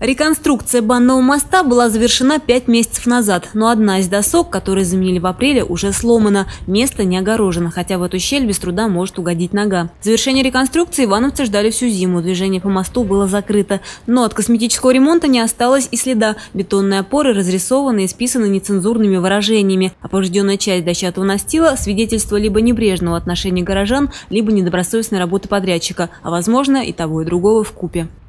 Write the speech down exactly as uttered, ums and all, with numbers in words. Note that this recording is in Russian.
Реконструкция банного моста была завершена пять месяцев назад, но одна из досок, которые заменили в апреле, уже сломана. Место не огорожено, хотя в эту щель без труда может угодить нога. Завершение реконструкции ивановцы ждали всю зиму. Движение по мосту было закрыто. Но от косметического ремонта не осталось и следа. Бетонные опоры разрисованы и списаны нецензурными выражениями. А поврежденная часть дощатого настила – свидетельство либо небрежного отношения горожан, либо недобросовестной работы подрядчика, а возможно и того и другого вкупе.